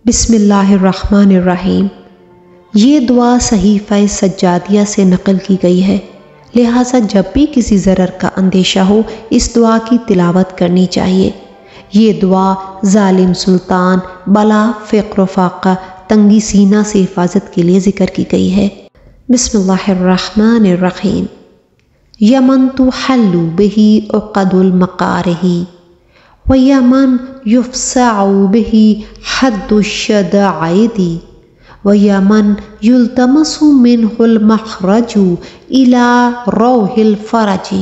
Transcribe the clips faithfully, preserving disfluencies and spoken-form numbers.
बिस्मिल्लाहिर्रहमानिर्रहीम। ये दुआ सहीफ़ा सज्जादिया से नकल की गई है, लिहाजा जब भी किसी ज़रर का अंदेशा हो इस दुआ की तिलावत करनी चाहिए। ये दुआ जालिम सुल्तान, बला, फ़िक्र फ़ाक़ा, तंगी सीना से हिफाजत के लिए ज़िक्र की गई है। बिस्मिल्लाहिर्रहमानिर्रहीम। यमन तो हल्लु बिही उक़दुल मकारिही व यमन युफ़्सअउ बिही हद्दुश्शदाइदी व यमन युल्तमसु मिनहुल मख़रजु इला रौहिल फ़रजी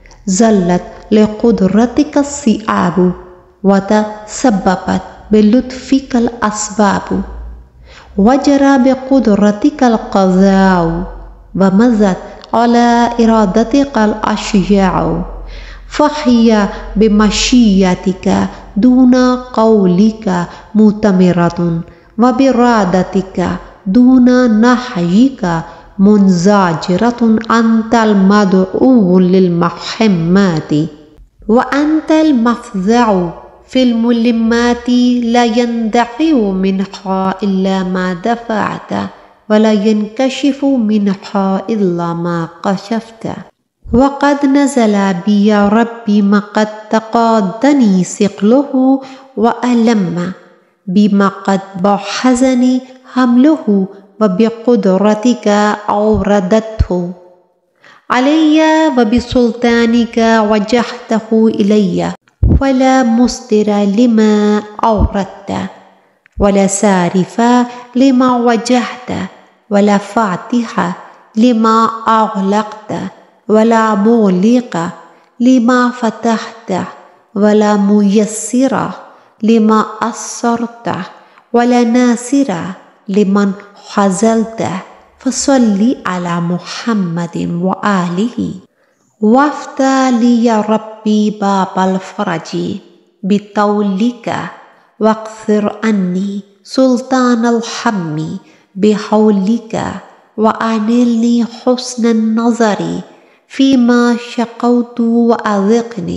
ज़ल्लत लिक़ुदरतिका सिआबु व तसब्बबत बिलुत्फ़िकल अस्बाबु वजरा बिक़ुदरतिकल क़ज़ाउ व मज़त अला इरादतिकल अशयाउ फ़हिया बिमशियतिका दूना क़ौलिका मुतमिरतुन व बिरादतिका दूना नहयिका मुनज़ाजिरतुन अंतल मदऊउ लिल मुहम्मदी व अंतल मफ़ज़अउ फिल मुलिम्माति ला यंदफ़िउ मिनहा इल्ला मा दफ़अत व ला यनकशिफु मिनहा इल्ला मा कशफ़त वक़द नज़ला बिया रब्बी मक़द तक़ादनी सिक़लुहु व अलम्मा बिमक़द बहज़नी हमलुहु व बिक़ुदरतिका औरदतहु अलैया व बिसुल्तानिका वजहतहु इलैया वला मुस्तिरा लिमा औरदत वला सारिफा लिमा वजहत वला फ़ातिहा लिमा अग़लक़त वला मुग़लिक़ा लिमा फ़तहत वला मुयस्सिरा लिमा अस्सरत वला नासिरा लिमन ख़ज़लत फ़सल्लि अला मुहम्मदिन व आलिही वफ़्तह लि या रब्बी बाबल फ़रजी बितौलिका वक़्फ़िर अन्नी सुल्तानल हम्मी बिहौलिका व अनिलनी हुस्नन नज़री फ़ीमा शक़ौतु व अज़िक़नी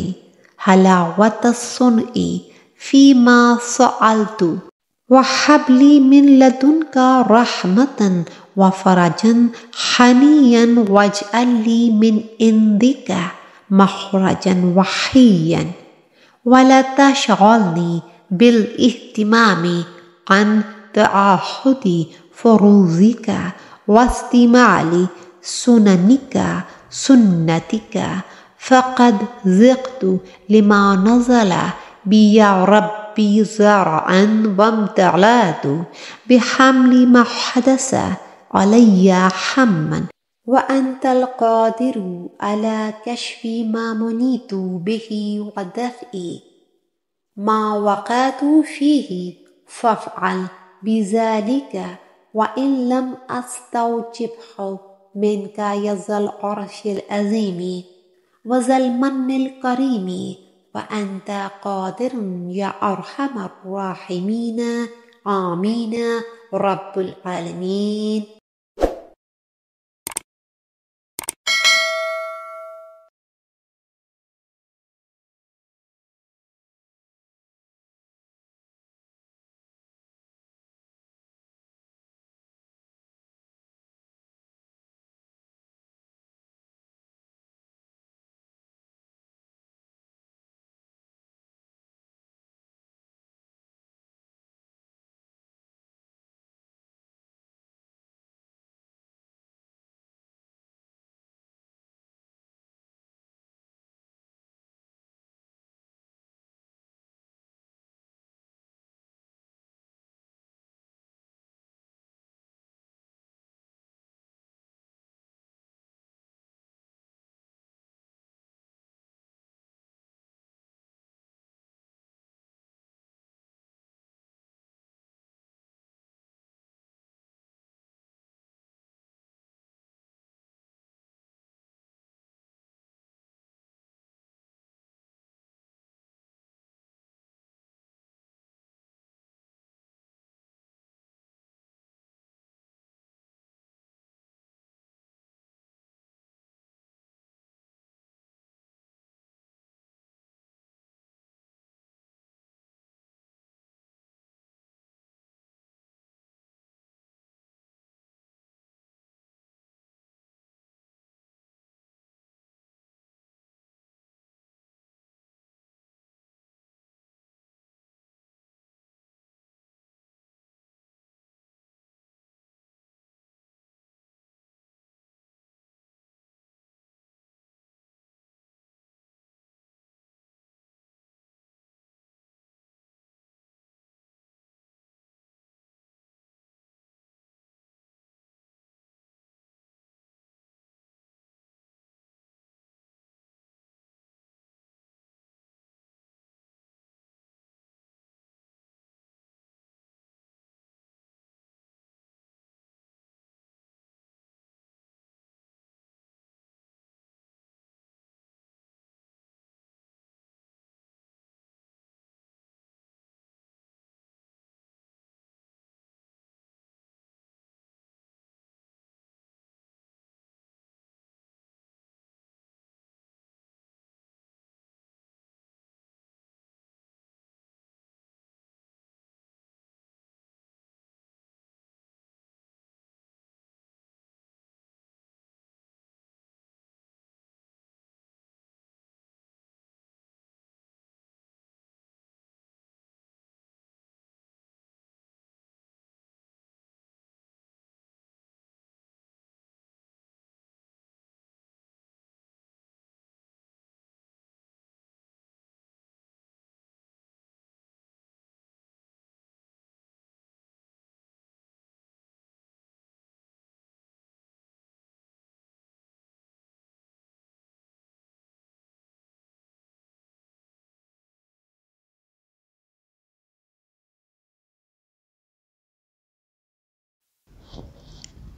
हलावतस सुन्ई फ़ीमा सअलतु व हबली मिन लदुनका रहमतन व फ़रजन हनियन वजअल्ली मिन इंदिका मख़रजन वहियन वला तशग़लनी बिल इह्तिमामी अन तआहुदी फ़ुरूज़िका वस्तिमाली सुननिका सुन्नतिका फ़क़द ज़िक़तु लिमा नज़ला बिया रब्बी ज़रअन वम्तलअतु बिहम्लि मा हदस अलैया हम्मन व अंतल क़ादिरु अला कश्फ़ि मा मुनीतु बिही व दफ़ई मा वक़अतु फ़ीही फ़फ़अल बिज़ालिका व इन लम अस्तौजिबहु मिनका या ज़ल अर्शिल अज़ीमी व ज़ल मन्निल करीमी व अंत क़ादिरुन या अरहमर राहिमीन आमीन रब्बुल आलमीन।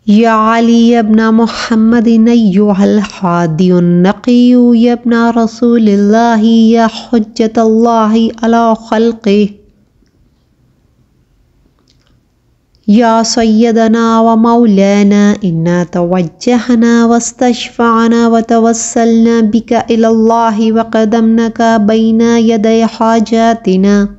या अली इब्न मुहम्मदिन अय्युहल हादियुन नक़िय्यु इब्न रसूलिल्लाहि या हुज्जतल्लाहि अला खल्क़िही या सय्यदना व मौलाना इन्ना तवज्जहना वस्तशफ़अना व तवस्सलना बिका इलल्लाहि व क़दमनाका बैना यदै हाजातिना